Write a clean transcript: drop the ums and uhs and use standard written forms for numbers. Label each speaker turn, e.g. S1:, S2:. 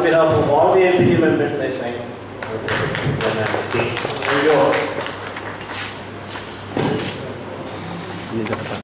S1: behalf of all the LPG members, I sign. There you go.